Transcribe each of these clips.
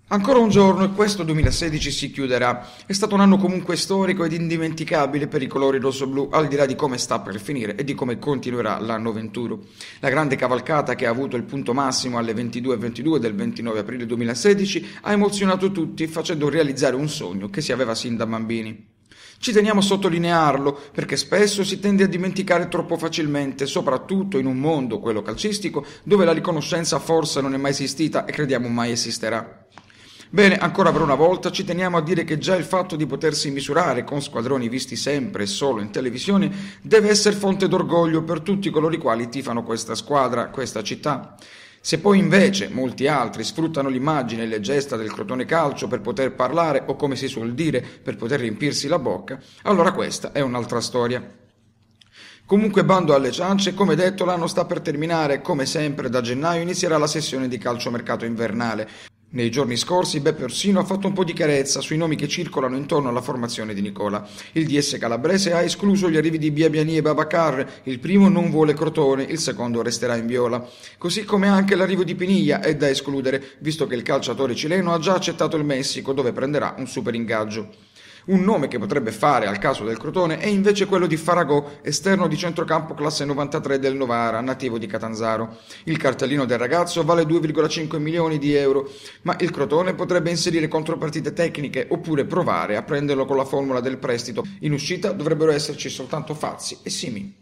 Ancora un giorno e questo 2016 si chiuderà. È stato un anno comunque storico ed indimenticabile per i colori rossoblù, al di là di come sta per finire e di come continuerà l'anno 21. La grande cavalcata che ha avuto il punto massimo alle 22:22 del 29 aprile 2016 ha emozionato tutti, facendo realizzare un sogno che si aveva sin da bambini. Ci teniamo a sottolinearlo perché spesso si tende a dimenticare troppo facilmente, soprattutto in un mondo, quello calcistico, dove la riconoscenza forse non è mai esistita e crediamo mai esisterà. Bene, ancora per una volta ci teniamo a dire che già il fatto di potersi misurare con squadroni visti sempre e solo in televisione deve essere fonte d'orgoglio per tutti coloro i quali tifano questa squadra, questa città. Se poi invece molti altri sfruttano l'immagine e le gesta del Crotone Calcio per poter parlare o, come si suol dire, per poter riempirsi la bocca, allora questa è un'altra storia. Comunque bando alle ciance, come detto l'anno sta per terminare, come sempre da gennaio inizierà la sessione di calciomercato invernale. Nei giorni scorsi Beppe Orsino ha fatto un po' di chiarezza sui nomi che circolano intorno alla formazione di Nicola. Il DS calabrese ha escluso gli arrivi di Biabiani e Babacar, il primo non vuole Crotone, il secondo resterà in viola. Così come anche l'arrivo di Piniglia è da escludere, visto che il calciatore cileno ha già accettato il Messico, dove prenderà un super ingaggio. Un nome che potrebbe fare al caso del Crotone è invece quello di Faragò, esterno di centrocampo classe 93 del Novara, nativo di Catanzaro. Il cartellino del ragazzo vale 2,5 milioni di euro, ma il Crotone potrebbe inserire contropartite tecniche oppure provare a prenderlo con la formula del prestito. In uscita dovrebbero esserci soltanto Fazzi e Simi.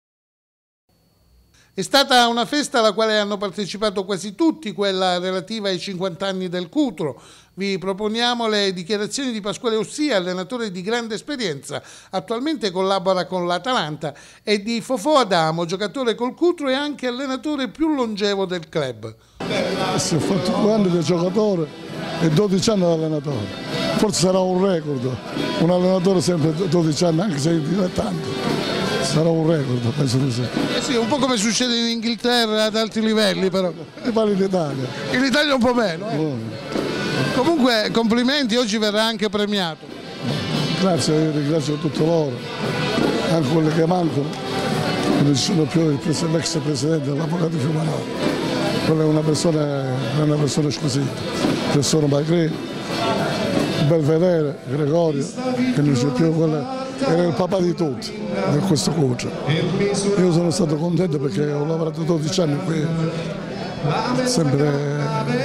È stata una festa alla quale hanno partecipato quasi tutti, quella relativa ai 50 anni del Cutro. Vi proponiamo le dichiarazioni di Pasquale Ossia, allenatore di grande esperienza, attualmente collabora con l'Atalanta, e di Fofò Adamo, giocatore col Cutro e anche allenatore più longevo del club. Sì, ho fatto 2 anni da giocatore e 12 anni da allenatore. Forse sarà un record, un allenatore sempre 12 anni, anche se è dilettante. Sarà un record, penso di sì. Sì, un po' come succede in Inghilterra ad alti livelli, però. E pare in Italia. In Italia un po' meno. Comunque complimenti, oggi verrà anche premiato. Grazie, io ringrazio tutti loro, anche quelli che mancano. Non ci sono più l'ex presidente dell'avvocato Fiumanaro. Quella è una persona squisita. Professor Magri, Belvedere, Gregorio, che non c'è più, era il papà di tutti per questo coach. Io sono stato contento perché ho lavorato 12 anni qui, sempre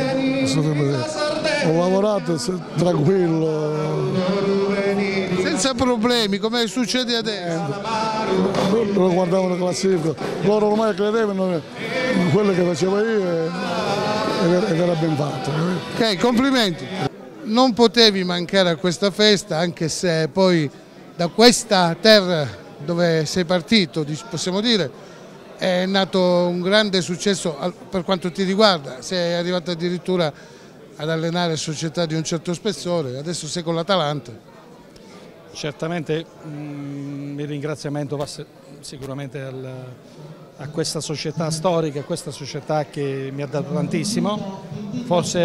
ho lavorato tranquillo, senza problemi, come succede adesso. Loro guardavano la classifica, loro ormai credevano in quello che facevo io ed era ben fatto. Ok, complimenti. Non potevi mancare a questa festa, anche se poi da questa terra dove sei partito, possiamo dire, è nato un grande successo per quanto ti riguarda. Sei arrivato addirittura ad allenare società di un certo spessore, adesso sei con l'Atalanta. Certamente il ringraziamento va sicuramente a questa società storica, a questa società che mi ha dato tantissimo. Forse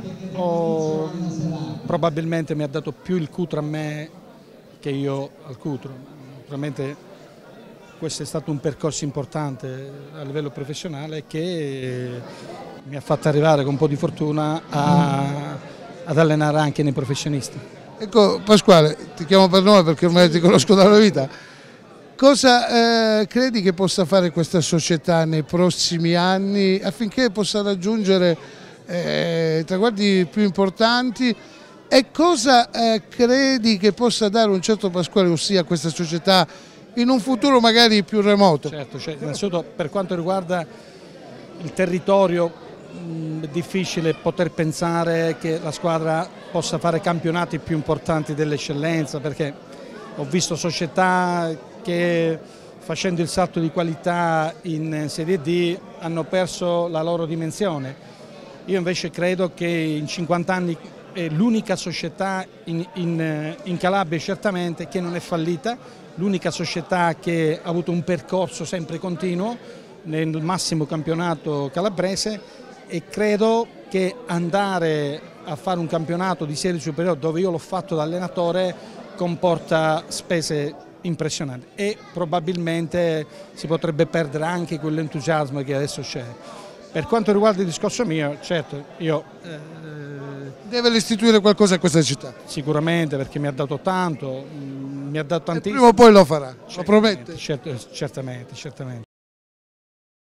probabilmente mi ha dato più il Cutro a me che io al Cutro. Naturalmente questo è stato un percorso importante a livello professionale che mi ha fatto arrivare con un po' di fortuna ad allenare anche nei professionisti. Ecco Pasquale, ti chiamo per nome perché ormai ti conosco dalla vita. Cosa credi che possa fare questa società nei prossimi anni affinché possa raggiungere traguardi più importanti, e cosa credi che possa dare un certo Pasquale Ossia a questa società in un futuro magari più remoto? Certo, innanzitutto per quanto riguarda il territorio è difficile poter pensare che la squadra possa fare campionati più importanti dell'eccellenza, perché ho visto società che facendo il salto di qualità in Serie D hanno perso la loro dimensione. Io invece credo che in 50 anni è l'unica società in Calabria certamente che non è fallita, l'unica società che ha avuto un percorso sempre continuo nel massimo campionato calabrese, e credo che andare a fare un campionato di serie superiore dove io l'ho fatto da allenatore comporta spese impressionanti e probabilmente si potrebbe perdere anche quell'entusiasmo che adesso c'è. Per quanto riguarda il discorso mio, certo, io Deve restituire qualcosa a questa città. Sicuramente, perché mi ha dato tanto, mi ha dato tantissimo. Prima o poi lo farà, lo promette? Certamente.